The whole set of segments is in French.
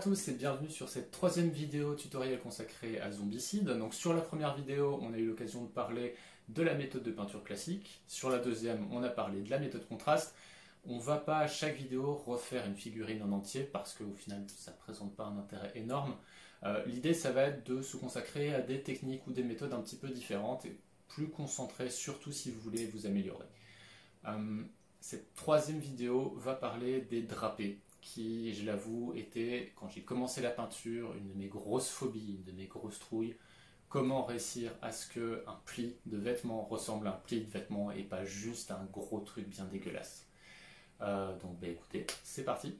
tous et bienvenue sur cette troisième vidéo tutoriel consacrée à Zombicide. Donc sur la première vidéo, on a eu l'occasion de parler de la méthode de peinture classique. Sur la deuxième, on a parlé de la méthode contraste. On ne va pas à chaque vidéo refaire une figurine en entier parce qu'au final, ça ne présente pas un intérêt énorme. L'idée, ça va être de se consacrer à des techniques ou des méthodes un petit peu différentes et plus concentrées, surtout si vous voulez vous améliorer. Cette troisième vidéo va parler des drapés, qui, je l'avoue, était, quand j'ai commencé la peinture, une de mes grosses phobies, une de mes grosses trouilles. Comment réussir à ce qu'un pli de vêtement ressemble à un pli de vêtement et pas juste un gros truc bien dégueulasse. Donc écoutez, c'est parti.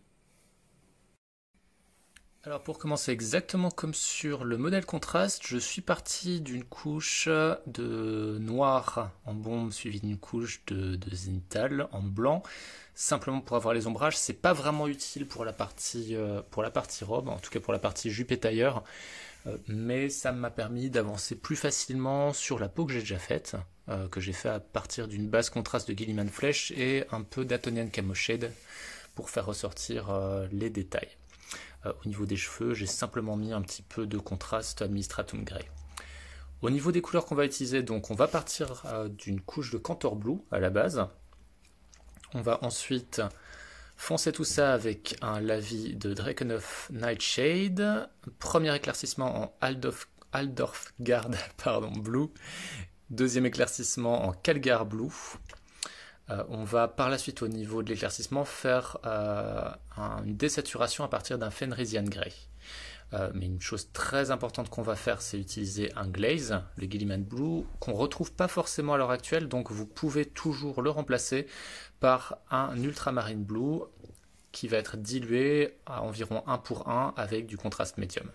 Alors pour commencer exactement comme sur le modèle contraste, je suis parti d'une couche de noir en bombe suivie d'une couche de zénithal en blanc, simplement pour avoir les ombrages. C'est pas vraiment utile pour la partie robe, en tout cas pour la partie jupe et tailleur, mais ça m'a permis d'avancer plus facilement sur la peau que j'ai déjà faite, que j'ai fait à partir d'une base contraste de Guilliman Flèche et un peu d'Atonian Camo Shade pour faire ressortir les détails. Au niveau des cheveux, j'ai simplement mis un petit peu de contraste Administratum Grey. Au niveau des couleurs qu'on va utiliser, donc on va partir d'une couche de Cantor Blue à la base. On va ensuite foncer tout ça avec un lavis de Drakenhof Nightshade. Premier éclaircissement en Aldorfgard Blue. Deuxième éclaircissement en Calgar Blue. On va par la suite au niveau de l'éclaircissement faire une désaturation à partir d'un Fenrisian Grey. Mais une chose très importante qu'on va faire, c'est utiliser un glaze, le Guilliman Blue, qu'on ne retrouve pas forcément à l'heure actuelle, donc vous pouvez toujours le remplacer par un Ultramarine Blue qui va être dilué à environ 1 pour 1 avec du contraste médium.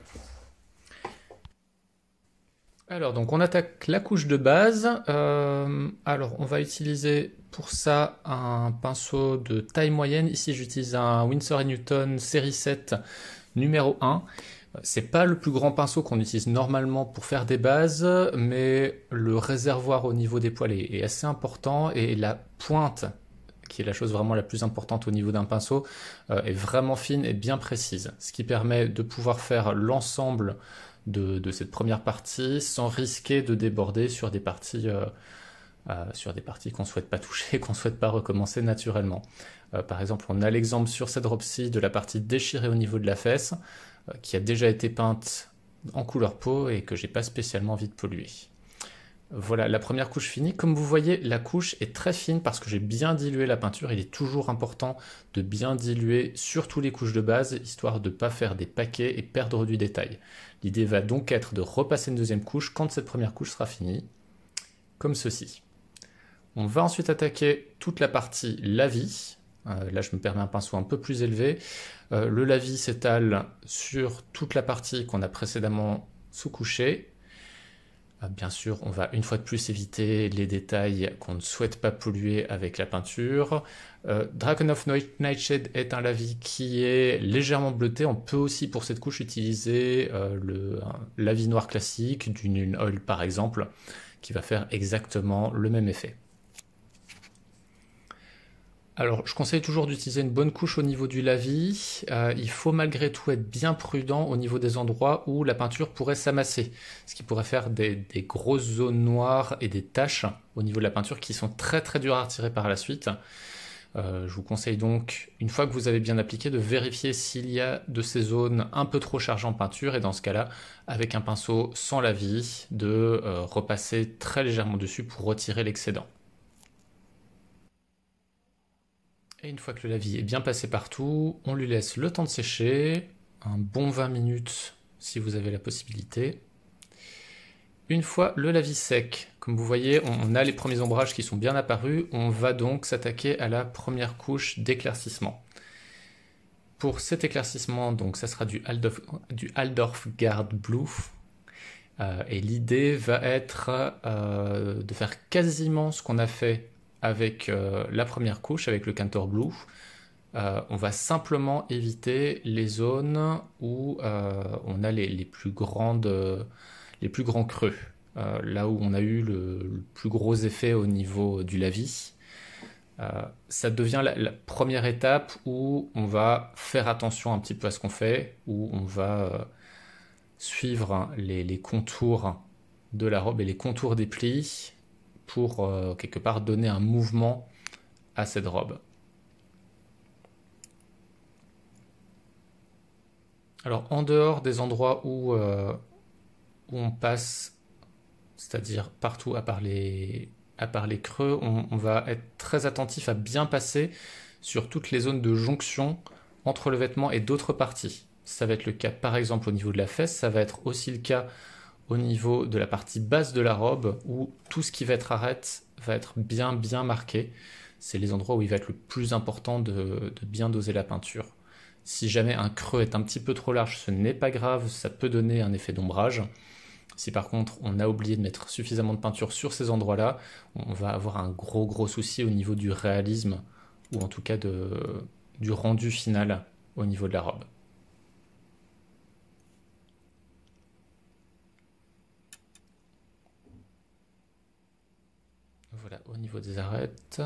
Alors, donc on attaque la couche de base. Alors, on va utiliser pour ça un pinceau de taille moyenne. Ici, j'utilise un Winsor & Newton série 7 numéro 1. C'est pas le plus grand pinceau qu'on utilise normalement pour faire des bases, mais le réservoir au niveau des poils est assez important et la pointe, qui est la chose vraiment la plus importante au niveau d'un pinceau, est vraiment fine et bien précise. Ce qui permet de pouvoir faire l'ensemble de cette première partie sans risquer de déborder sur des parties qu'on ne souhaite pas toucher, qu'on ne souhaite pas recommencer naturellement. Par exemple, on a l'exemple sur cette robe-ci de la partie déchirée au niveau de la fesse, qui a déjà été peinte en couleur peau et que j'ai pas spécialement envie de polluer. Voilà la première couche finie. Comme vous voyez, la couche est très fine parce que j'ai bien dilué la peinture. Il est toujours important de bien diluer surtout les couches de base, histoire de ne pas faire des paquets et perdre du détail. L'idée va donc être de repasser une deuxième couche quand cette première couche sera finie, comme ceci. On va ensuite attaquer toute la partie lavis. Là, je me permets un pinceau un peu plus élevé. Le lavis s'étale sur toute la partie qu'on a précédemment sous-couchée. Bien sûr, on va une fois de plus éviter les détails qu'on ne souhaite pas polluer avec la peinture. Drakenhof Nightshade est un lavis qui est légèrement bleuté. On peut aussi pour cette couche utiliser le lavis noir classique, du Nuln Oil par exemple, qui va faire exactement le même effet. Alors, je conseille toujours d'utiliser une bonne couche au niveau du lavis. Il faut malgré tout être bien prudent au niveau des endroits où la peinture pourrait s'amasser, ce qui pourrait faire des grosses zones noires et des taches au niveau de la peinture qui sont très très dures à retirer par la suite. Je vous conseille donc, une fois que vous avez bien appliqué, de vérifier s'il y a de ces zones un peu trop chargées en peinture et dans ce cas-là, avec un pinceau sans lavis, de repasser très légèrement dessus pour retirer l'excédent. Et une fois que le lavis est bien passé partout, on lui laisse le temps de sécher, un bon 20 minutes si vous avez la possibilité. Une fois le lavis sec, comme vous voyez, on a les premiers ombrages qui sont bien apparus, on va donc s'attaquer à la première couche d'éclaircissement. Pour cet éclaircissement, donc, ça sera du Aldorfgard Blue. Et l'idée va être de faire quasiment ce qu'on a fait avec la première couche, avec le Cantor Blue. On va simplement éviter les zones où on a les plus grands creux, là où on a eu le plus gros effet au niveau du lavis. Ça devient la première étape où on va faire attention un petit peu à ce qu'on fait, où on va suivre hein, les contours de la robe et les contours des plis pour quelque part donner un mouvement à cette robe. Alors en dehors des endroits où on passe, c'est-à-dire partout à part les creux, on va être très attentif à bien passer sur toutes les zones de jonction entre le vêtement et d'autres parties. Ça va être le cas par exemple au niveau de la fesse, ça va être aussi le cas au niveau de la partie basse de la robe où tout ce qui va être arête va être bien marqué. C'est les endroits où il va être le plus important de bien doser la peinture. Si jamais un creux est un petit peu trop large, ce n'est pas grave, ça peut donner un effet d'ombrage. Si par contre on a oublié de mettre suffisamment de peinture sur ces endroits-là, on va avoir un gros souci au niveau du réalisme, ou en tout cas du rendu final au niveau de la robe. Voilà, au niveau des arêtes.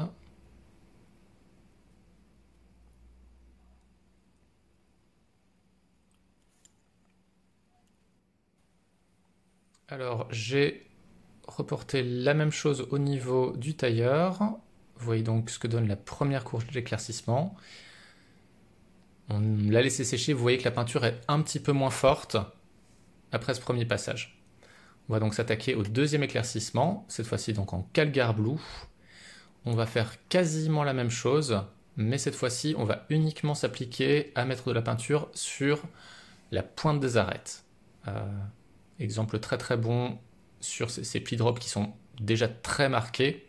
Alors, j'ai reporté la même chose au niveau du tailleur. Vous voyez donc ce que donne la première couche d'éclaircissement. On l'a laissé sécher, vous voyez que la peinture est un petit peu moins forte après ce premier passage. On va donc s'attaquer au deuxième éclaircissement, cette fois-ci donc en Calgar Blue. On va faire quasiment la même chose, mais cette fois-ci, on va uniquement s'appliquer à mettre de la peinture sur la pointe des arêtes. Exemple très bon sur ces plis de robe qui sont déjà très marqués.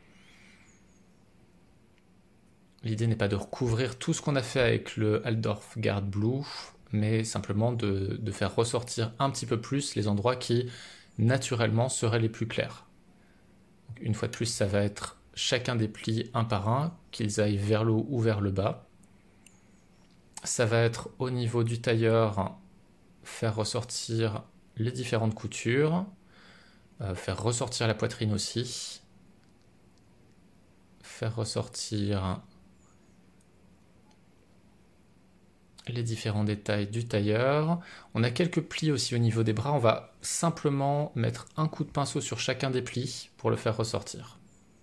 L'idée n'est pas de recouvrir tout ce qu'on a fait avec le Altdorf Guard Blue, mais simplement de faire ressortir un petit peu plus les endroits qui, naturellement, seraient les plus clairs. Donc, une fois de plus, ça va être chacun des plis un par un, qu'ils aillent vers le haut ou vers le bas. Ça va être au niveau du tailleur, faire ressortir les différentes coutures, faire ressortir la poitrine aussi, faire ressortir les différents détails du tailleur. On a quelques plis aussi au niveau des bras, on va simplement mettre un coup de pinceau sur chacun des plis pour le faire ressortir.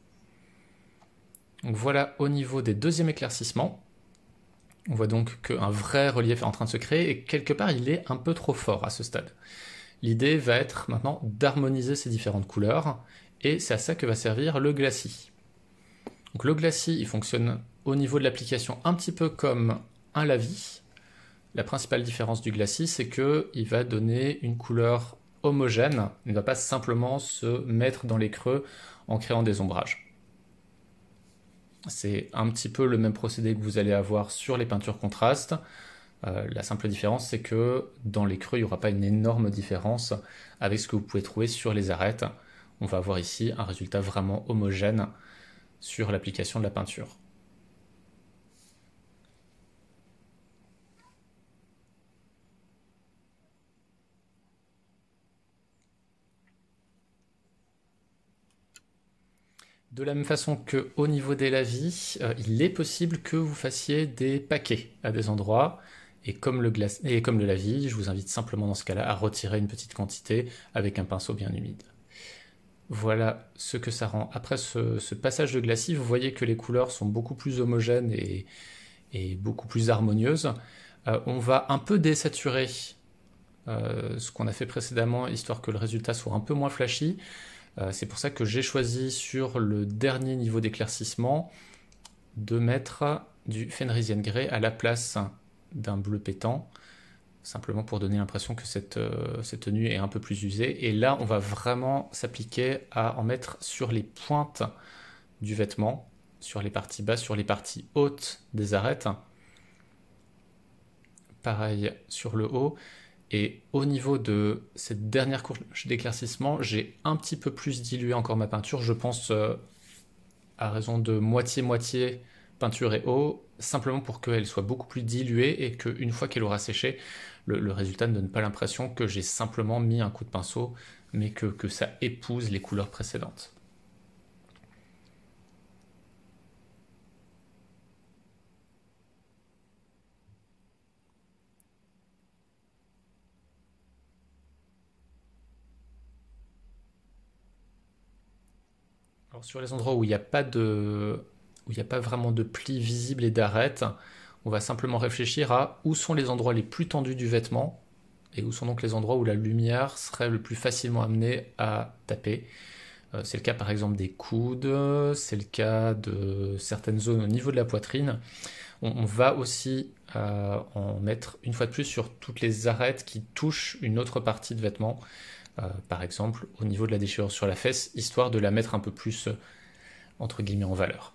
Donc voilà au niveau des deuxièmes éclaircissements. On voit donc qu'un vrai relief est en train de se créer et quelque part il est un peu trop fort à ce stade. L'idée va être maintenant d'harmoniser ces différentes couleurs et c'est à ça que va servir le glacis. Donc le glacis il fonctionne au niveau de l'application un petit peu comme un lavis. La principale différence du glacis c'est qu'il va donner une couleur homogène, il ne va pas simplement se mettre dans les creux en créant des ombrages. C'est un petit peu le même procédé que vous allez avoir sur les peintures contrastes. La simple différence, c'est que dans les creux, il n'y aura pas une énorme différence avec ce que vous pouvez trouver sur les arêtes. On va avoir ici un résultat vraiment homogène sur l'application de la peinture. De la même façon qu'au niveau des lavis, il est possible que vous fassiez des paquets à des endroits. Et comme le lavis, je vous invite simplement dans ce cas-là à retirer une petite quantité avec un pinceau bien humide. Voilà ce que ça rend. Après ce passage de glacis, vous voyez que les couleurs sont beaucoup plus homogènes et beaucoup plus harmonieuses. On va un peu désaturer ce qu'on a fait précédemment, histoire que le résultat soit un peu moins flashy. C'est pour ça que j'ai choisi sur le dernier niveau d'éclaircissement de mettre du Fenrisian Grey à la place d'un bleu pétant, simplement pour donner l'impression que cette tenue est un peu plus usée. Et là, on va vraiment s'appliquer à en mettre sur les pointes du vêtement, sur les parties basses, sur les parties hautes des arêtes. Pareil sur le haut. Et au niveau de cette dernière couche d'éclaircissement, j'ai un petit peu plus dilué encore ma peinture. Je pense à raison de moitié-moitié peinture et eau, simplement pour qu'elle soit beaucoup plus diluée et qu'une fois qu'elle aura séché, le résultat ne donne pas l'impression que j'ai simplement mis un coup de pinceau, mais que ça épouse les couleurs précédentes. Alors sur les endroits où il n'y a pas vraiment de plis visibles et d'arêtes, on va simplement réfléchir à où sont les endroits les plus tendus du vêtement et où sont donc les endroits où la lumière serait le plus facilement amenée à taper. C'est le cas par exemple des coudes, c'est le cas de certaines zones au niveau de la poitrine. On va aussi en mettre une fois de plus sur toutes les arêtes qui touchent une autre partie de vêtement, par exemple au niveau de la déchirure sur la fesse, histoire de la mettre un peu plus entre guillemets en valeur.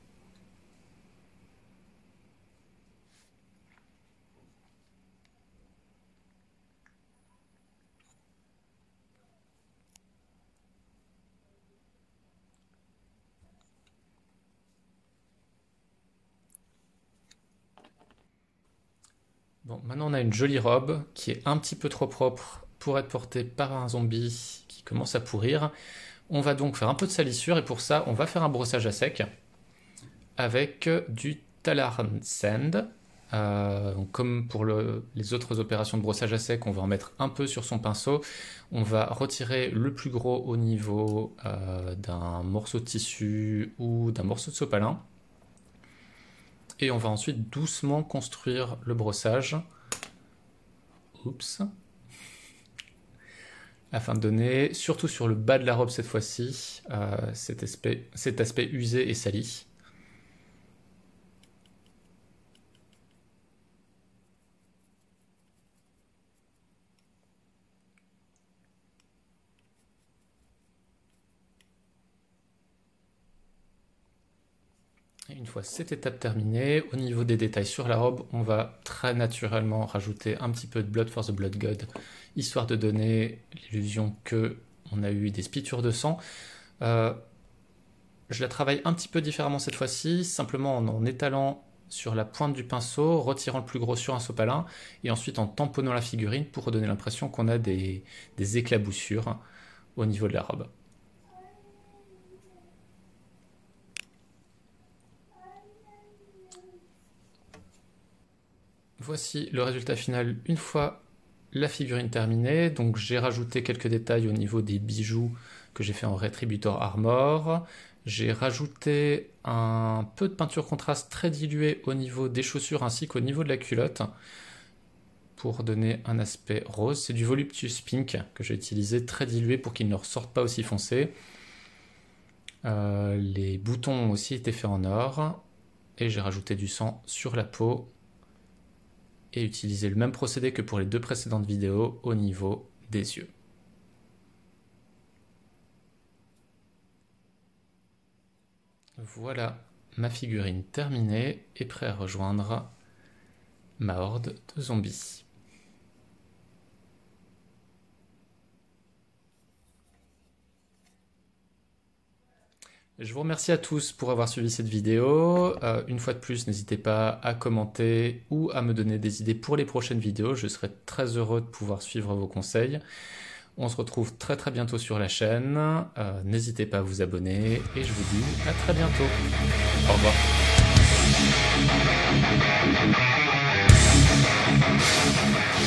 Bon, maintenant on a une jolie robe qui est un petit peu trop propre pour être portée par un zombie qui commence à pourrir. On va donc faire un peu de salissure et pour ça on va faire un brossage à sec avec du Talarn Sand. Comme pour les autres opérations de brossage à sec, on va en mettre un peu sur son pinceau. On va retirer le plus gros au niveau d'un morceau de tissu ou d'un morceau de sopalin. Et on va ensuite doucement construire le brossage. Oups. Afin de donner, surtout sur le bas de la robe cette fois-ci, cet aspect usé et sali. Et une fois cette étape terminée, au niveau des détails sur la robe, on va très naturellement rajouter un petit peu de Blood for the Blood God, histoire de donner l'illusion qu'on a eu des spitures de sang. Je la travaille un petit peu différemment cette fois-ci, simplement en étalant sur la pointe du pinceau, retirant le plus gros sur un sopalin, et ensuite en tamponnant la figurine pour redonner l'impression qu'on a des éclaboussures au niveau de la robe. Voici le résultat final une fois la figurine terminée. Donc j'ai rajouté quelques détails au niveau des bijoux que j'ai fait en Retributor Armor. J'ai rajouté un peu de peinture contraste très diluée au niveau des chaussures ainsi qu'au niveau de la culotte pour donner un aspect rose. C'est du Voluptuous Pink que j'ai utilisé, très dilué pour qu'il ne ressorte pas aussi foncé. Les boutons ont aussi été faits en or et j'ai rajouté du sang sur la peau et utilisé le même procédé que pour les deux précédentes vidéos au niveau des yeux. Voilà ma figurine terminée et prête à rejoindre ma horde de zombies. Je vous remercie à tous pour avoir suivi cette vidéo. Une fois de plus, n'hésitez pas à commenter ou à me donner des idées pour les prochaines vidéos. Je serai très heureux de pouvoir suivre vos conseils. On se retrouve très très bientôt sur la chaîne. N'hésitez pas à vous abonner et je vous dis à très bientôt. Au revoir.